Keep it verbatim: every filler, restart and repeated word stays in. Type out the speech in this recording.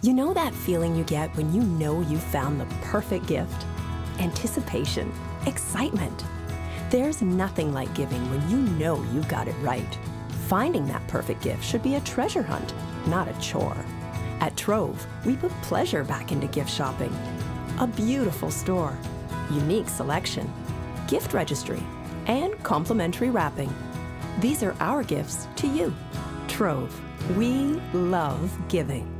You know that feeling you get when you know you found the perfect gift? Anticipation, excitement. There's nothing like giving when you know you've got it right. Finding that perfect gift should be a treasure hunt, not a chore. At Trove, we put pleasure back into gift shopping. A beautiful store, unique selection, gift registry, and complimentary wrapping. These are our gifts to you. Trove, we love giving.